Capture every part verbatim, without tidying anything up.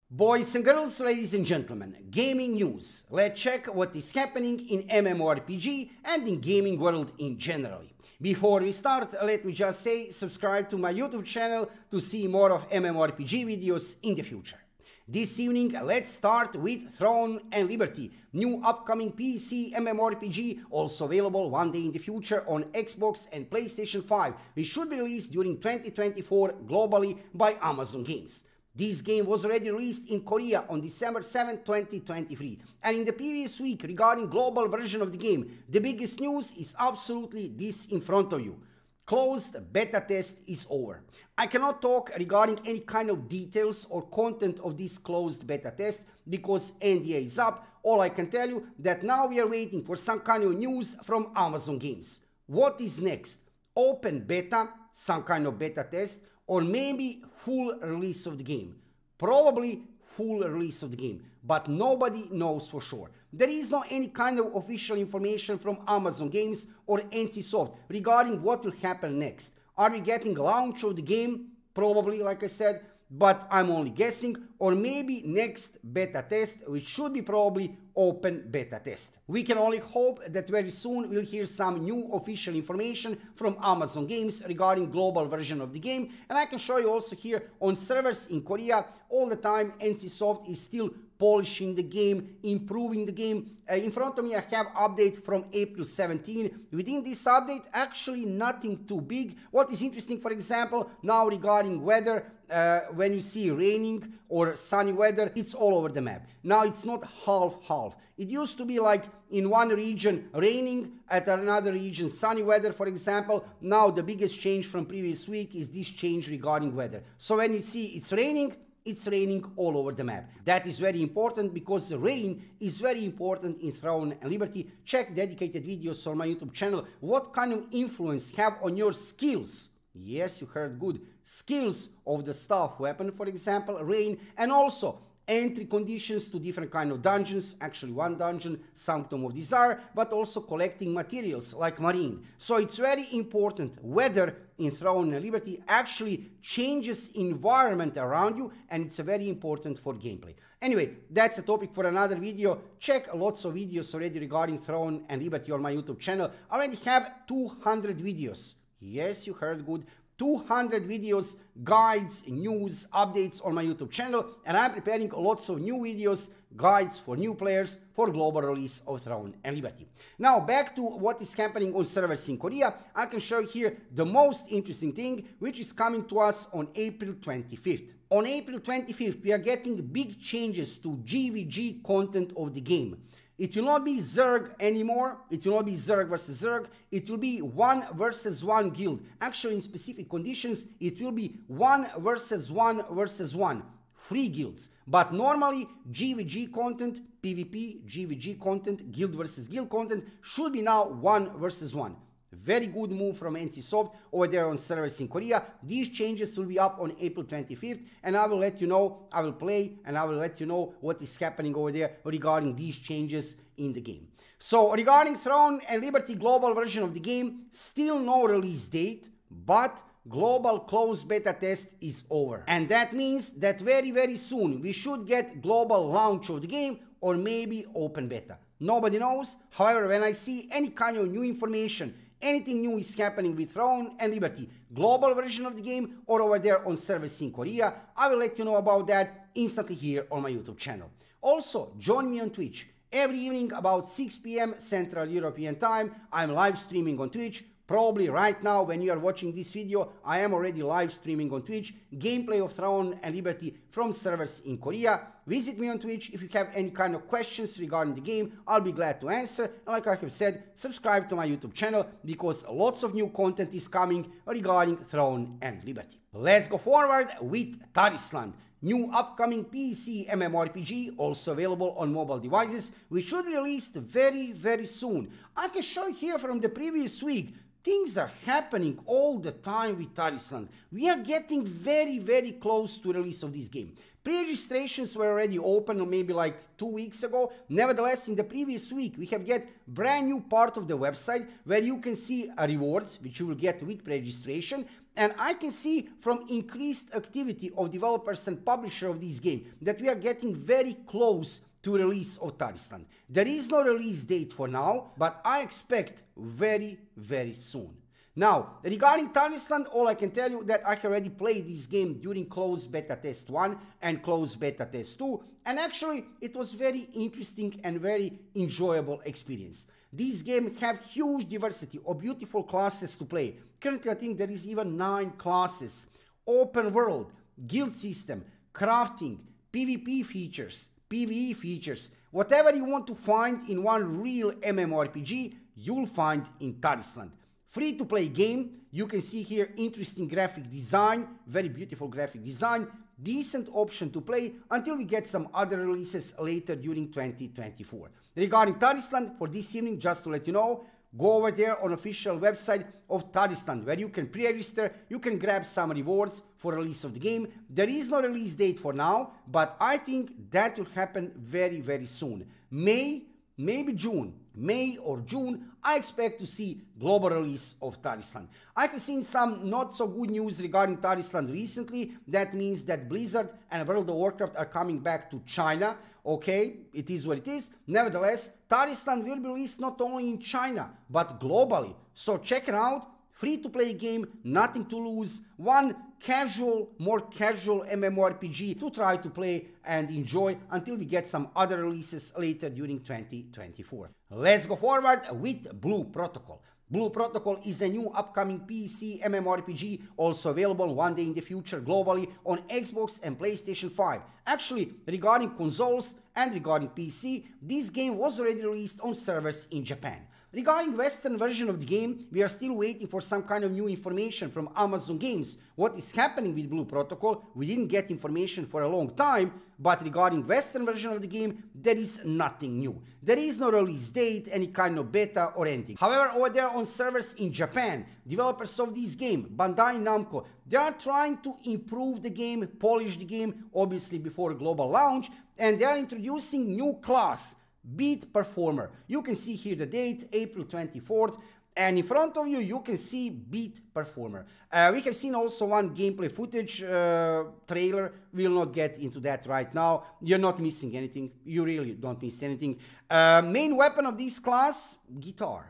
Boys and girls, ladies and gentlemen, gaming news. Let's check what is happening in MMORPG and in gaming world in general. Before we start, let me just say subscribe to my YouTube channel to see more of MMORPG videos in the future. This evening, let's start with Throne and Liberty, new upcoming P C MMORPG, also available one day in the future on Xbox and PlayStation five, which should be released during twenty twenty-four globally by Amazon Games. This game was already released in Korea on December seventh, twenty twenty-three, and in the previous week regarding global version of the game, the biggest news is absolutely this in front of you. Closed beta test is over. I cannot talk regarding any kind of details or content of this closed beta test because N D A is up. All I can tell you that now we are waiting for some kind of news from Amazon Games. What is next? Open beta, some kind of beta test, or maybe full release of the game. Probably full release of the game, but nobody knows for sure. There is no any kind of official information from Amazon Games or NCSoft regarding what will happen next. Are we getting launch of the game? Probably, like I said, but I'm only guessing, or maybe next beta test, which should be probably open beta test. We can only hope that very soon we'll hear some new official information from Amazon Games regarding global version of the game, and I can show you also here on servers in Korea all the time NCSoft is still polishing the game, improving the game. Uh, in front of me I have update from April seventeenth. Within this update, actually nothing too big. What is interesting, for example, now regarding weather, uh, when you see raining or sunny weather, it's all over the map. Now it's not half-half. It used to be like in one region raining, at another region sunny weather, for example. Now the biggest change from previous week is this change regarding weather. So when you see it's raining, it's raining all over the map. That is very important because the rain is very important in Throne and Liberty. Check dedicated videos on my YouTube channel. What kind of influence have on your skills? Yes, you heard good. Skills of the staff weapon, for example, rain, and also entry conditions to different kind of dungeons, actually one dungeon, Sanctum of Desire, but also collecting materials like marine. So it's very important. Weather in Throne and Liberty actually changes environment around you, and it's very important for gameplay. Anyway, that's a topic for another video. Check lots of videos already regarding Throne and Liberty on my YouTube channel. I already have two hundred videos. Yes, you heard good. two hundred videos, guides, news, updates on my YouTube channel, and I'm preparing lots of new videos, guides for new players for global release of Throne and Liberty. Now back to what is happening on servers in Korea. I can show you here the most interesting thing, which is coming to us on April twenty-fifth. On April twenty-fifth, we are getting big changes to G V G content of the game. It will not be Zerg anymore. It will not be Zerg versus Zerg. It will be one versus one guild. Actually, in specific conditions, it will be one versus one versus one. Free guilds. But normally, G V G content, PvP, G V G content, guild versus guild content should be now one versus one. Very good move from NCSoft over there on servers in Korea. These changes will be up on April twenty-fifth, and I will let you know, I will play, and I will let you know what is happening over there regarding these changes in the game. So regarding Throne and Liberty global version of the game, still no release date, but global closed beta test is over. And that means that very, very soon we should get global launch of the game or maybe open beta. Nobody knows. However, when I see any kind of new information, anything new is happening with Throne and Liberty, global version of the game or over there on servers in Korea, I will let you know about that instantly here on my YouTube channel. Also, join me on Twitch. Every evening about six p m Central European Time, I'm live streaming on Twitch. Probably right now when you are watching this video, I am already live streaming on Twitch, gameplay of Throne and Liberty from servers in Korea. Visit me on Twitch if you have any kind of questions regarding the game, I'll be glad to answer. And like I have said, subscribe to my YouTube channel because lots of new content is coming regarding Throne and Liberty. Let's go forward with Tarisland. New upcoming P C MMORPG, also available on mobile devices, which should be released very, very soon. I can show you here from the previous week things are happening all the time with Tarisland. We are getting very, very close to release of this game. Pre-registrations were already open maybe like two weeks ago. Nevertheless, in the previous week, we have get brand new part of the website where you can see a rewards, which you will get with pre-registration. And I can see from increased activity of developers and publisher of this game that we are getting very close to release of Tarisland. There is no release date for now, but I expect very, very soon. Now, regarding Tarisland, all I can tell you that I have already played this game during closed beta test one and closed beta test two, and actually it was very interesting and very enjoyable experience. This game have huge diversity of beautiful classes to play. Currently I think there is even nine classes, open world, guild system, crafting, PvP features, PvE features. Whatever you want to find in one real MMORPG, you'll find in Tarisland. Free to play game, you can see here interesting graphic design, very beautiful graphic design, decent option to play until we get some other releases later during twenty twenty-four. Regarding Tarisland, for this evening, just to let you know, go over there on official website of Tarisland where you can pre-register, you can grab some rewards for release of the game. There is no release date for now, but I think that will happen very, very soon. May, maybe June. May or June, I expect to see global release of Tarisland. I have seen some not so good news regarding Tarisland recently. That means that Blizzard and World of Warcraft are coming back to China. Okay, it is what it is. Nevertheless, Tarisland will be released not only in China, but globally. So check it out. Free to play game, nothing to lose. One casual, more casual MMORPG to try to play and enjoy until we get some other releases later during twenty twenty-four. Let's go forward with Blue Protocol. Blue Protocol is a new upcoming P C MMORPG, also available one day in the future globally on Xbox and PlayStation five. Actually, regarding consoles and regarding P C, this game was already released on servers in Japan. Regarding Western version of the game, we are still waiting for some kind of new information from Amazon Games. What is happening with Blue Protocol, we didn't get information for a long time, but regarding Western version of the game, there is nothing new. There is no release date, any kind of beta or anything. However, over there on servers in Japan, developers of this game, Bandai Namco, they are trying to improve the game, polish the game, obviously before global launch, and they are introducing new class, Beat Performer. You can see here the date, April twenty-fourth, and in front of you, you can see Beat Performer. Uh, we have seen also one gameplay footage uh, trailer. We will not get into that right now. You're not missing anything. You really don't miss anything. Uh, main weapon of this class, guitar.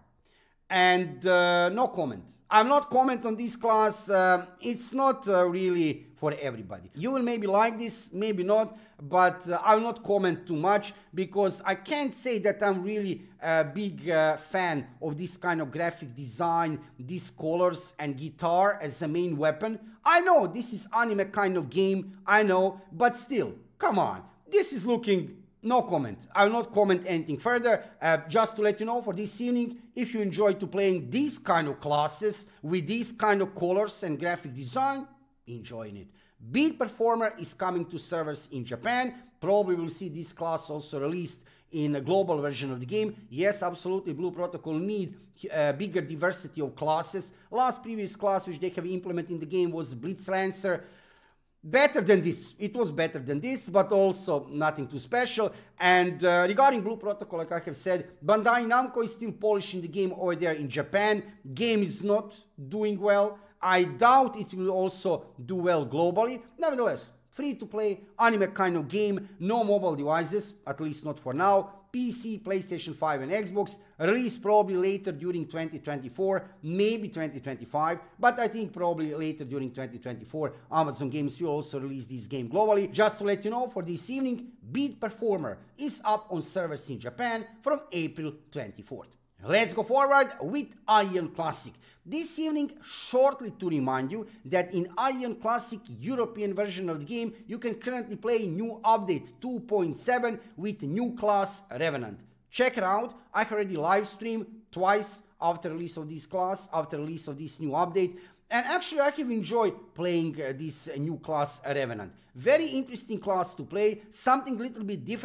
And uh, no comment. I'm not comment on this class. Uh, it's not uh, really for everybody. You will maybe like this, maybe not, but uh, I will not comment too much because I can't say that I'm really a big uh, fan of this kind of graphic design, these colors and guitar as the main weapon. I know this is anime kind of game, I know, but still, come on. This is looking... No comment. I will not comment anything further. Uh, just to let you know, for this evening, if you enjoy to playing these kind of classes with these kind of colors and graphic design, enjoying it. Beat Performer is coming to servers in Japan. Probably will see this class also released in a global version of the game. Yes, absolutely, Blue Protocol need a bigger diversity of classes. Last previous class which they have implemented in the game was Blitz Lancer. Better than this. It was better than this, but also nothing too special. And uh, regarding Blue Protocol, like I have said, Bandai Namco is still polishing the game over there in Japan. Game is not doing well. I doubt it will also do well globally. Nevertheless, free to play, anime kind of game, no mobile devices, at least not for now. P C, PlayStation five and Xbox, release probably later during twenty twenty-four, maybe twenty twenty-five, but I think probably later during twenty twenty-four, Amazon Games will also release this game globally. Just to let you know, for this evening, Beat Performer is up on servers in Japan from April twenty-fourth. Let's go forward with Aion Classic. This evening, shortly to remind you that in Aion Classic European version of the game, you can currently play new update two point seven with new class Revenant. Check it out. I already live streamed twice after release of this class, after release of this new update. And actually, I have enjoyed playing uh, this uh, new class Revenant. Very interesting class to play, something a little bit different.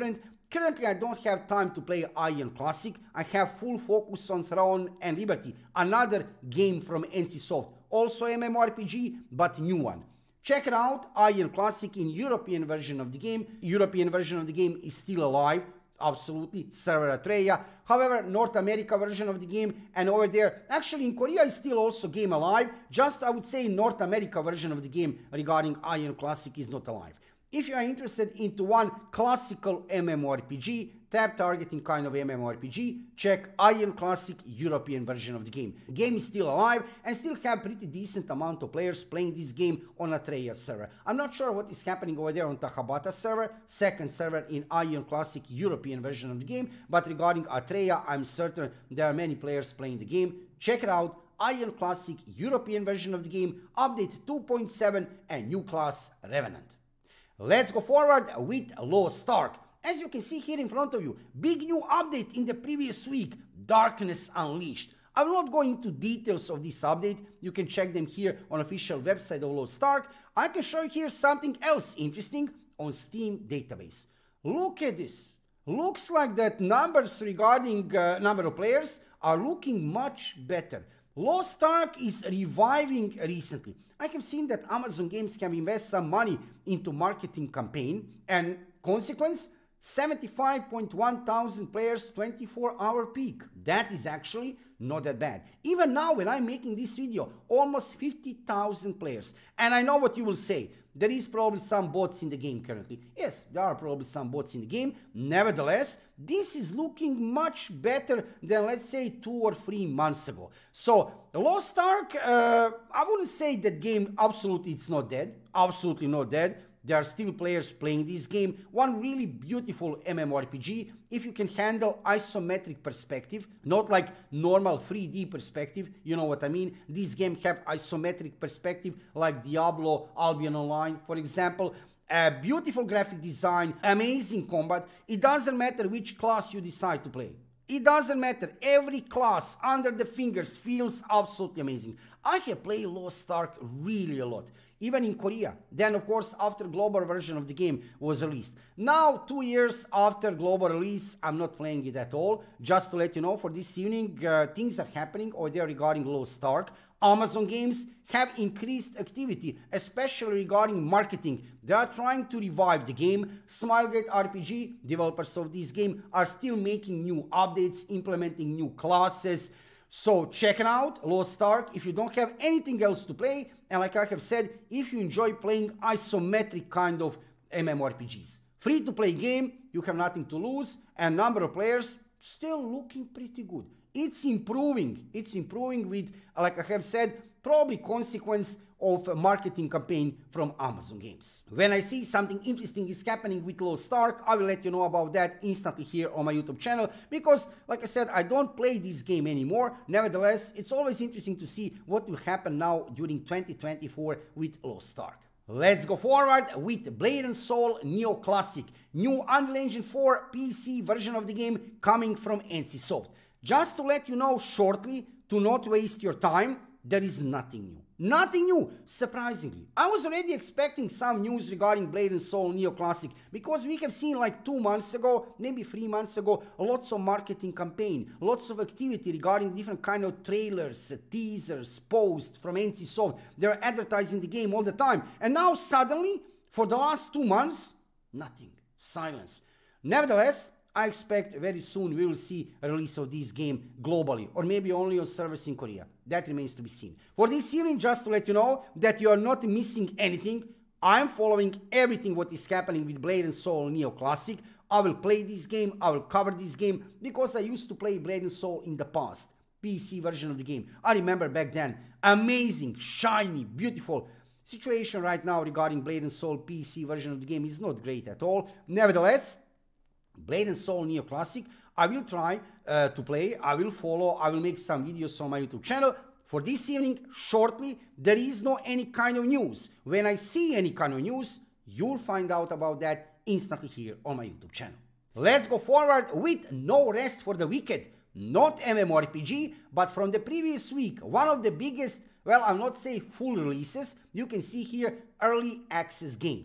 Currently, I don't have time to play Ion Classic. I have full focus on Throne and Liberty, another game from NCSoft, also MMORPG, but new one. Check it out, Ion Classic in European version of the game. European version of the game is still alive. Absolutely, server Atreya. However, North America version of the game and over there, actually in Korea is still also game alive. Just I would say North America version of the game regarding Ion Classic is not alive. If you are interested into one classical MMORPG, tab targeting kind of MMORPG, check Ion Classic European version of the game. Game is still alive and still have pretty decent amount of players playing this game on Atreya server. I'm not sure what is happening over there on Tahabata server, second server in Ion Classic European version of the game, but regarding Atreya, I'm certain there are many players playing the game. Check it out, Ion Classic European version of the game, update two point seven and new class Revenant. Let's go forward with Lost Ark. As you can see here in front of you, big new update in the previous week, Darkness Unleashed. I will not go into details of this update, you can check them here on official website of Lost Ark. I can show you here something else interesting on Steam database. Look at this. Looks like that numbers regarding uh, number of players are looking much better. Lost Ark is reviving recently. I have seen that Amazon Games can invest some money into marketing campaign and consequence, seventy-five point one thousand players, twenty-four hour peak. That is actually not that bad. Even now when I'm making this video, almost fifty thousand players. And I know what you will say. There is probably some bots in the game currently. Yes, there are probably some bots in the game. Nevertheless, this is looking much better than, let's say, two or three months ago. So, Lost Ark, uh, I wouldn't say that game absolutely it's not dead. Absolutely not dead. There are still players playing this game. One really beautiful MMORPG if you can handle isometric perspective, not like normal three D perspective, you know what I mean. This game have isometric perspective like Diablo, Albion Online, for example. A beautiful graphic design, amazing combat. It doesn't matter which class you decide to play. It doesn't matter, every class under the fingers feels absolutely amazing. I have played Lost Ark really a lot, even in Korea. Then of course after global version of the game was released. Now two years after global release, I'm not playing it at all. Just to let you know, for this evening, uh, things are happening over there regarding Lost Ark. Amazon Games have increased activity, especially regarding marketing. They are trying to revive the game. Smilegate R P G, developers of this game, are still making new updates, implementing new classes. So check it out, Lost Ark, if you don't have anything else to play. And like I have said, if you enjoy playing isometric kind of MMORPGs. Free to play game, you have nothing to lose, and number of players still looking pretty good. It's improving, it's improving with, like I have said, probably consequence of a marketing campaign from Amazon Games. When I see something interesting is happening with Lost Ark, I will let you know about that instantly here on my YouTube channel, because like I said, I don't play this game anymore. Nevertheless, it's always interesting to see what will happen now during twenty twenty-four with Lost Ark. Let's go forward with Blade and Soul Neo Classic, new Unreal Engine four P C version of the game coming from NCSoft. Just to let you know shortly, to not waste your time, there is nothing new. Nothing new, surprisingly. I was already expecting some news regarding Blade and Soul Neo Classic, because we have seen like two months ago, maybe three months ago, lots of marketing campaign, lots of activity regarding different kind of trailers, teasers, posts from NCSoft. They're advertising the game all the time. And now suddenly, for the last two months, nothing. Silence. Nevertheless, I expect very soon we will see a release of this game globally, or maybe only on servers in Korea. That remains to be seen. For this evening, just to let you know that you are not missing anything, I am following everything what is happening with Blade and Soul Neo Classic. I will play this game, I will cover this game, because I used to play Blade and Soul in the past. P C version of the game. I remember back then, amazing, shiny, beautiful. Situation right now regarding Blade and Soul P C version of the game is not great at all. Nevertheless, Blade and Soul Neo Classic, I will try uh, to play, I will follow, I will make some videos on my YouTube channel. For this evening, shortly, there is no any kind of news. When I see any kind of news, you'll find out about that instantly here on my YouTube channel. Let's go forward with No Rest for the Wicked. Not MMORPG, but from the previous week, one of the biggest, well, I'll not say full releases, you can see here early access games.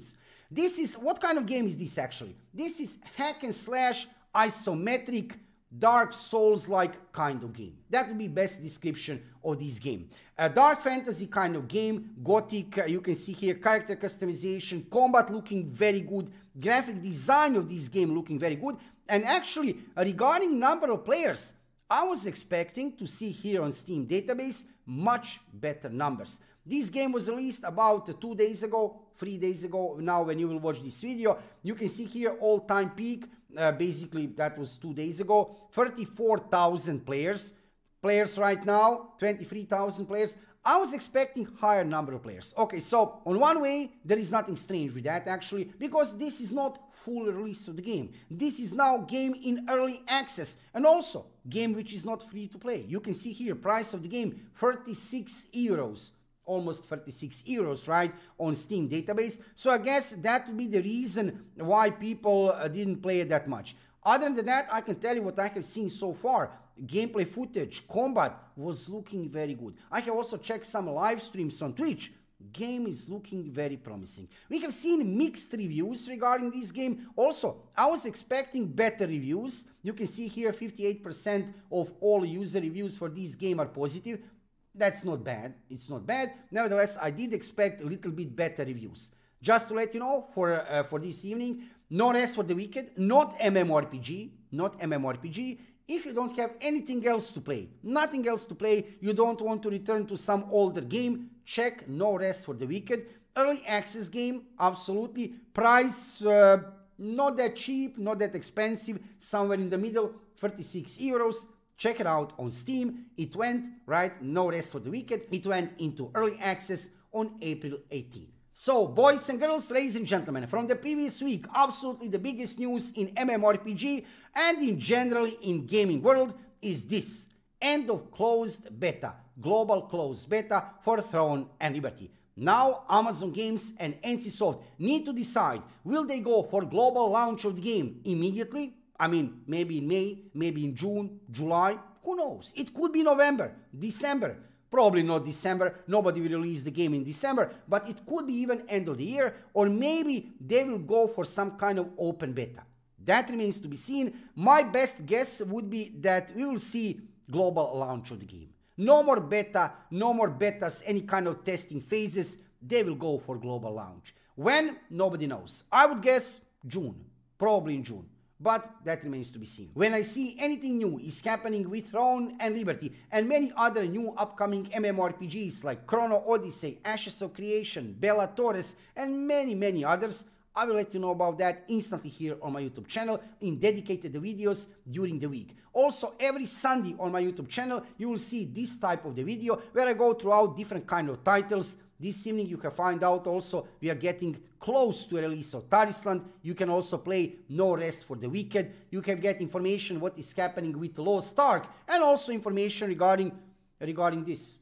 This is, what kind of game is this actually? This is hack and slash, isometric, Dark Souls-like kind of game. That would be best description of this game. A dark fantasy kind of game, gothic, uh, you can see here character customization, combat looking very good, graphic design of this game looking very good, and actually uh, regarding number of players, I was expecting to see here on Steam database much better numbers. This game was released about two days ago, three days ago. Now when you will watch this video, you can see here all-time peak. Uh, basically, that was two days ago. thirty-four thousand players. Players right now, twenty-three thousand players. I was expecting higher number of players. Okay, so on one way, there is nothing strange with that actually, because this is not full release of the game. This is now game in early access, and also game which is not free to play. You can see here price of the game, thirty-six euros. Almost thirty-six euros, right, on Steam database. So I guess that would be the reason why people uh, didn't play it that much. Other than that, I can tell you what I have seen so far. Gameplay footage, combat was looking very good. I have also checked some live streams on Twitch. Game is looking very promising. We have seen mixed reviews regarding this game. Also, I was expecting better reviews. You can see here fifty-eight percent of all user reviews for this game are positive. That's not bad. It's not bad. Nevertheless, I did expect a little bit better reviews. Just to let you know, for uh, for this evening, no Rest for the Wicked, not MMORPG, not MMORPG. If you don't have anything else to play, nothing else to play, you don't want to return to some older game, check No Rest for the Wicked. Early access game, absolutely. Price, uh, not that cheap, not that expensive, somewhere in the middle, thirty-six euros. Check it out on Steam. It went, right, No Rest for the Wicked. It went into early access on April eighteenth. So, boys and girls, ladies and gentlemen, from the previous week, absolutely the biggest news in MMORPG and in general in gaming world is this. End of closed beta, global closed beta for Throne and Liberty. Now Amazon Games and NCSoft need to decide, will they go for global launch of the game immediately? I mean, maybe in May, maybe in June, July, who knows? It could be November, December. Probably not December, nobody will release the game in December, but it could be even end of the year, or maybe they will go for some kind of open beta. That remains to be seen. My best guess would be that we will see global launch of the game. No more beta, no more betas, any kind of testing phases. They will go for global launch. When? Nobody knows. I would guess June, probably in June. But that remains to be seen. When I see anything new is happening with Throne and Liberty and many other new upcoming MMORPGs like Chrono Odyssey, Ashes of Creation, Bella Torres, and many many others, I will let you know about that instantly here on my YouTube channel in dedicated videos during the week. Also, every Sunday on my YouTube channel, you will see this type of the video where I go throughout different kind of titles. This evening you can find out also we are getting close to a release of Tarisland. You can also play No Rest for the Wicked. You can get information what is happening with Lost Ark and also information regarding regarding this.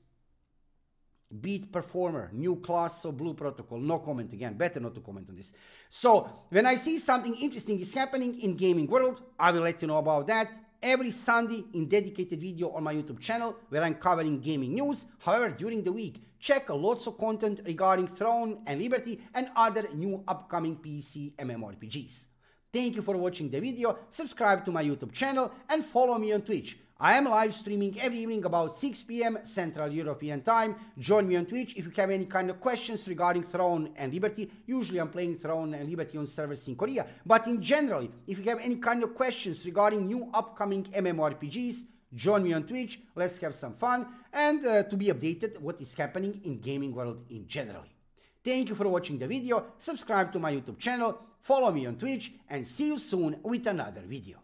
Beat Performer, new class of Blue Protocol. No comment again, better not to comment on this. So when I see something interesting is happening in gaming world, I will let you know about that every Sunday in dedicated video on my YouTube channel where I'm covering gaming news. However, during the week, check lots of content regarding Throne and Liberty and other new upcoming P C MMORPGs. Thank you for watching the video, subscribe to my YouTube channel and follow me on Twitch. I am live streaming every evening about six p m Central European Time. Join me on Twitch if you have any kind of questions regarding Throne and Liberty. Usually I'm playing Throne and Liberty on servers in Korea. But in general, if you have any kind of questions regarding new upcoming MMORPGs, join me on Twitch, let's have some fun, and uh, to be updated what is happening in gaming world in general. Thank you for watching the video, subscribe to my YouTube channel, follow me on Twitch, and see you soon with another video.